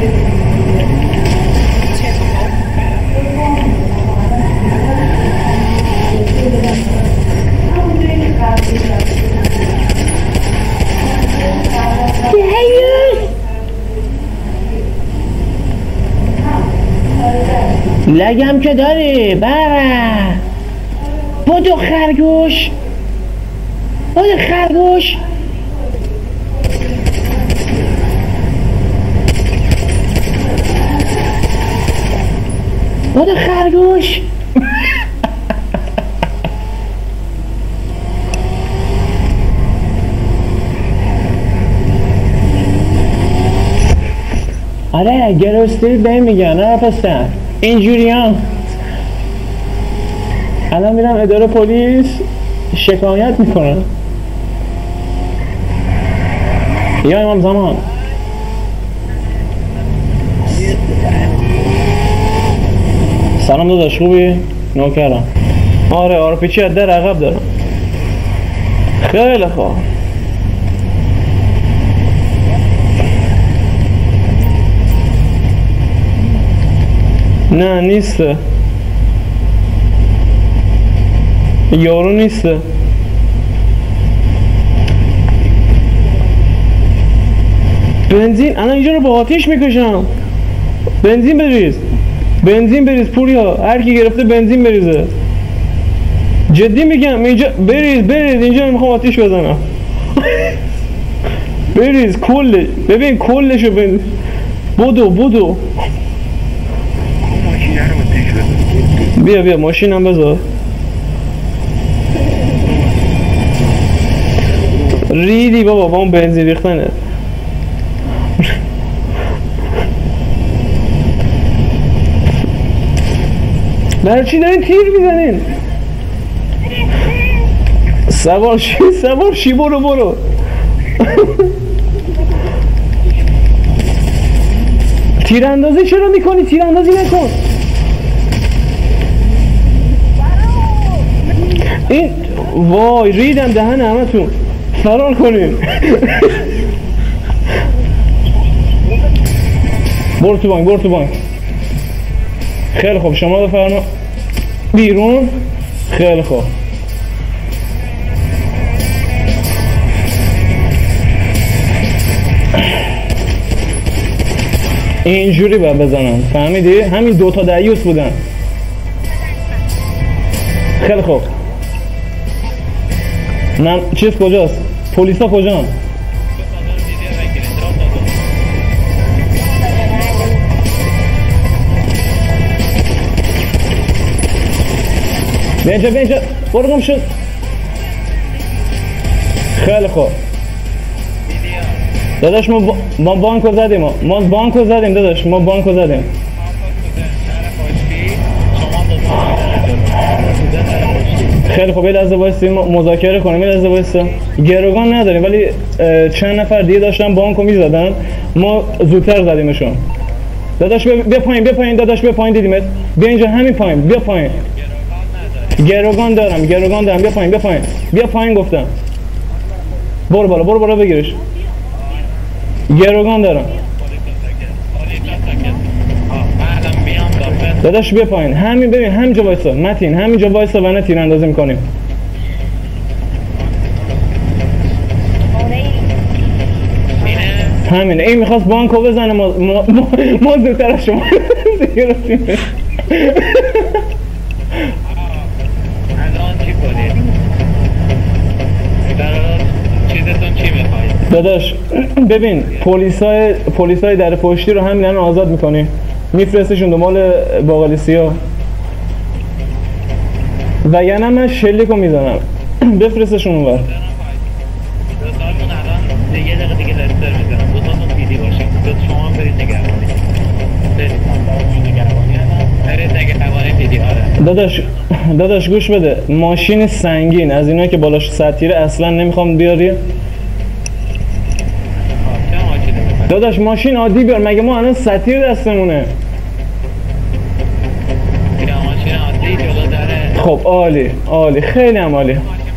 لگم که داری بابا. بودو خرگوش، بودو خرگوش. بودو خرگوش. آره گروستری به این میگن. نه پسر اینجوریان. الان میرم اداره پلیس شکایت میکنم. یا امام زمان سلام داداش خوبی؟ نوکرم. آره آرپیچی از در عقب دارم. خیلی خوب. نه نیسته، یارو نیسته. بنزین الان اینجا رو با آتیش میکشم. بنزین بریز، بنزین بریز پوریا. هر کی گرفته بنزین بریزه. جدی میگم اینجا بریز اینجا میخوام آتیش بزنم. بریز کلش. ببین کلشو بریز. بودو بیا ماشینم بذار. ریدی بابا با اون بنزین ریختنه. برای چی دارین تیر میزنین؟ سوار شی برو. تیراندازی چرا میکنی؟ تیراندازی نکن. این وای ریدم دهن همتون. فرار کنیم. برو تو بانک. خیلی خوب شما بفرما بیرون. خیلی خوب. اینجوری باید بزنم فهمیدی؟ همین دوتا دیوس بودن. خیلی خوب. من چیز کجاست؟ پلیسا کجان؟ بینجا برو گم شد. خیلی خوب داداش ما بانکو زدیم. داداش ما بانکو زدیم. خیلی خوب یه لحظه وایسیم مذاکره کنیم. یه لحظه وایسا. گروگان نداریم ولی چند نفر دیگه داشتن بانکو میزدن. ما زودتر زدیمشون. داداش بیا پایین داداش بیا پایین. دیدیمت بیا اینجا همین پایین. بیا پایین. گروگان دارم. بیا پایین گفتم. برو بالا بگیرش. گروگان دارم. داداش بیا پایین. همین ببین همینجا وایسا متین. همینجا وایسا و نه تیراندازی میکنیم. همین این میخواست بانکو بزنه. ما زودتر از شما گرفتیم. داداش ببین پلیسای در پشتی رو همین الان آزاد میکنی. میفرستشون دنبال باقالی سیاه. و یعنی من شلیکو میزنم. بفرستشون اونور. یه دقیقه دیگه لستر میزنم. دوتاتون پیدی باشیم. شما هم برید نگهبانی. داداش گوش بده. ماشین سنگین از اینایی که بالاش سطیره اصلا نمیخوام بیاری. داداش ماشین عادی بیار. مگه ما الان سطیر دستمونه؟ ماشین عادی جلو داره. خب عالی خیلی هم عالی.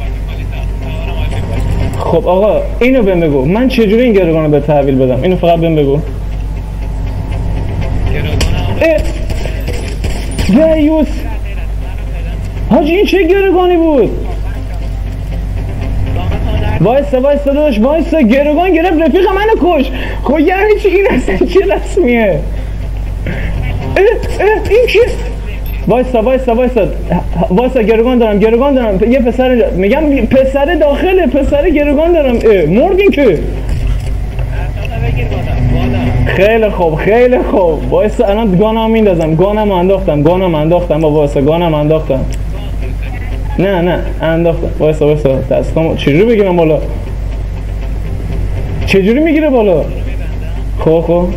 خب آقا اینو بهم بگو من چجوری این گروگانو به تحویل بدم؟ اینو فقط بهم بگو. دیوس حاجی این چه گروگانی بود؟ وایسا داداش وایسا، گروگان گرفت رفیق منو کش. خب یعنی چی این اصلا چه رسمیه؟ این چی؟ وایسا گروگان دارم یه پسر میگم پسر داخله، پسر گروگان دارم. مردین که خیلی خوب وایسا الان گانم میندازم، گانم انداختم با وایسا گانم انداختم. نه انداختم. وایسا دستام چجوری بگیرم بالا؟ چجوری میگیره بالا؟ خب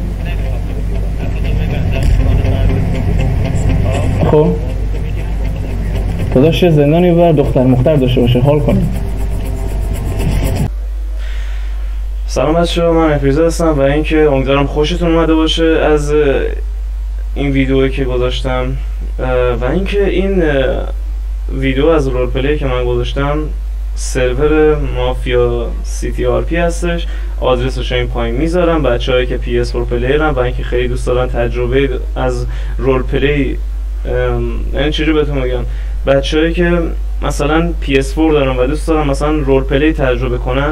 داداش زندانی ببر، دختر مختر داشته باشه، حال کنیم. سلام بچه‌ها، من افریزا هستم و اینکه امیدوارم خوشتون اومده باشه از این ویدیویی که گذاشتم و اینکه این ویدیو از رول پلی که من گذاشتم سرور مافیا CTRP هستش. آدرسش این پایین میذارم. بچه‌هایی که PS4 پلیرن و اینکه خیلی دوست دارن تجربه از رول پلی، یعنی چجوری بهتون بگم، بچه‌هایی که مثلا PS4 دارن و دوست دارن مثلا رول پلی تجربه کنن،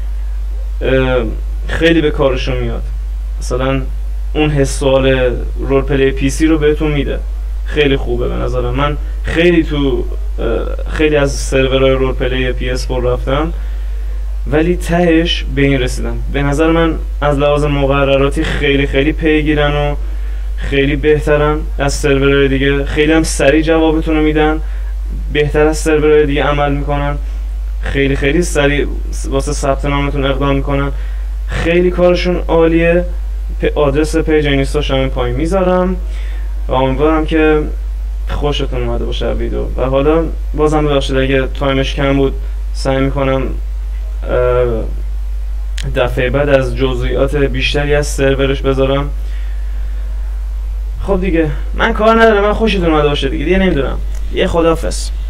خیلی به کارشون میاد. مثلا اون حسال رول پلی PC رو بهتون میده، خیلی خوبه به نظرم. من خیلی از سرورهای رول پلی PS4 رفتم ولی تهش به این رسیدم. به نظر من از لحاظ مقرراتی خیلی پیگیرن و خیلی بهترن از سرورهای دیگه. خیلی هم سریع جوابتون رو میدن، بهتر از سرورهای دیگه عمل میکنن، خیلی سریع واسه ثبت نامتون اقدام میکنن. خیلی کارشون عالیه. آدرس پیج اینستاش هم پایین میذارم و امیدوارم که خوشتون اومده باشه ویدیو. و حالا بازم ببخشید اگه تایمش کم بود، سعی میکنم دفعه بعد از جزئیات بیشتری از سرورش بذارم. خب دیگه من کار ندارم، من خوشتون اومده باشه دیگه نمیدونم. یه خداحافظ.